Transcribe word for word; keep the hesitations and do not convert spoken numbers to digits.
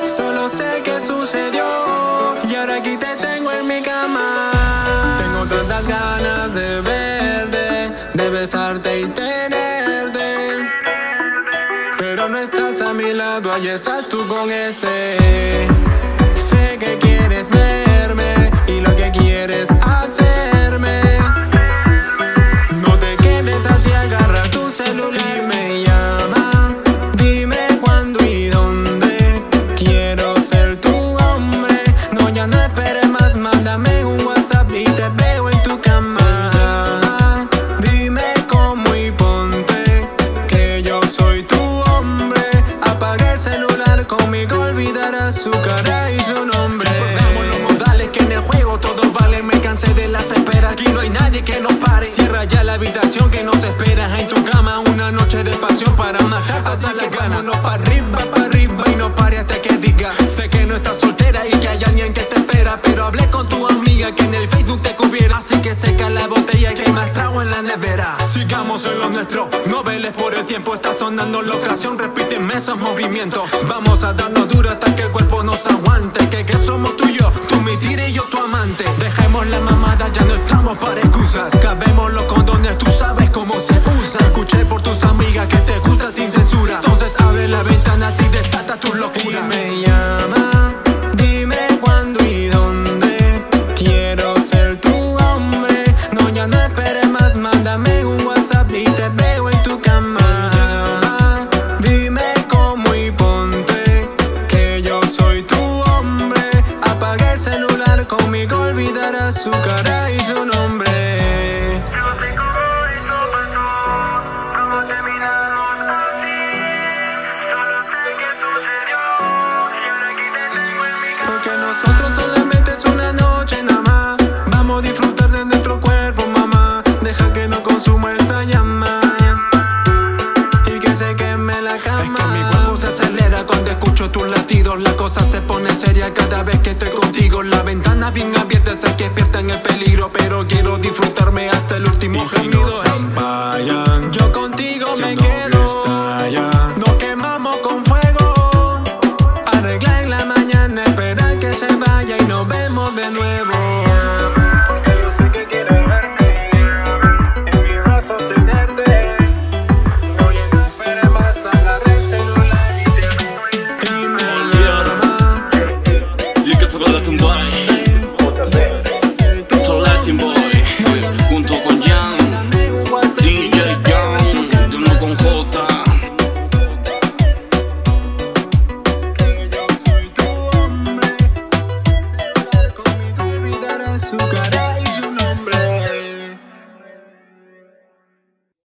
Solo sé que sucedió y ahora aquí te tengo en mi cama. Tengo tantas ganas de verte, de besarte y tenerte, pero no estás a mi lado, ahí estás tú con ese. Sé que quieres verme y lo que quieres hacerme. No te quedes así, agarra tu celular y me llama. Dime cuándo y dónde, quiero ser tu hombre. No, ya no esperes más, mándame un WhatsApp y te veo en tu cama. Dime cómo y ponte que yo soy tu hombre. Apaga el celular, conmigo olvidarás su cara y su nombre. Recordamos los modales que en el juego todo vale. Me cansé de las esperas, aquí no hay nadie que nos pare. Cierra ya la habitación que nos espera en tu cama. Una noche de pasión para matar todas las ganas. Vámonos pa' arriba, pa' arriba y no pare hasta que diga. Sé que no estás soltera y que hay alguien que te espera, pero hablé con tu amiga que en el Facebook te cubriera. Así que seca la botella y que hay más trago en la nevera. Sigamos en lo nuestro, no veles por el tiempo. Está sonando la ocasión, repíteme esos movimientos. Vamos a darnos duro hasta que el cuerpo nos aguante. Que, que somos tú y yo, tú mi tira y yo tu amante. Dejemos la mamada, ya no estamos para excusas. Cabemos los condones, tú sabes cómo se usa. Escuché por tus amigas que te gusta sin censura. Entonces abre la ventana y desata tu locura. Y me llama, dime cuándo y dónde, quiero ser tu hombre. No, ya no esperes más, mándame un WhatsApp y te veo en tu cama. Dime cómo y ponte que yo soy tu hombre. Apaga el celular, conmigo olvidarás su cara y su nombre. Porque nosotros solamente es una noche nada más. Vamos a disfrutar de nuestro cuerpo, mamá. Deja que no consuma esta llama y que se queme la cama. Es que mi cuerpo se acelera cuando escucho tus latidos. La cosa se pone seria cada vez que estoy contigo. La ventana bien abierta, sé que pierda en el peligro, pero quiero disfrutarme hasta el último gemido. Si yo contigo si me quedo. Nos quemamos con fuego. Arregla en la mañana, espera que se vaya y nos vemos de nuevo. Porque yo sé que quieres verme, en mis brazos tenerte. No llegas, esperes más, agarra el celular y te veo. Y me llama. Y que te lo dejen boy, to Latin boy, junto con Jan, D J Jan, de uno con J. Que yo soy tu hombre. Celular conmigo olvidarás su cara.